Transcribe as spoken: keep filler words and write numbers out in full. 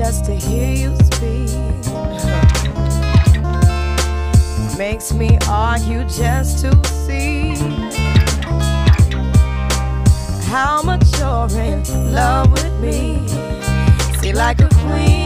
just to hear you speak. Makes me argue just to see how much you're in love with me. See, like a queen,